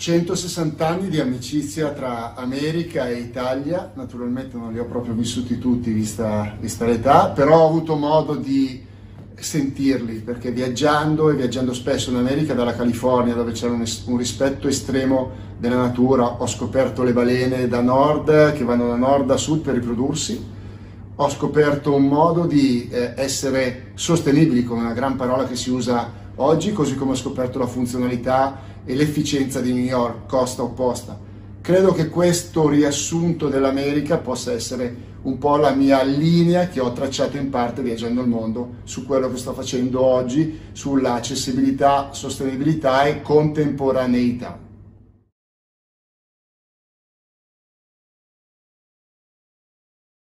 160 anni di amicizia tra America e Italia, naturalmente non li ho proprio vissuti tutti vista l'età, però ho avuto modo di sentirli, perché viaggiando spesso in America, dalla California dove c'era un rispetto estremo della natura, ho scoperto le balene da nord che vanno da nord a sud per riprodursi, ho scoperto un modo di essere sostenibili, con una gran parola che si usa oggi, così come ho scoperto la funzionalità e l'efficienza di New York, costa opposta. Credo che questo riassunto dell'America possa essere un po' la mia linea che ho tracciato in parte viaggiando il mondo su quello che sto facendo oggi, sulla accessibilità, sostenibilità e contemporaneità.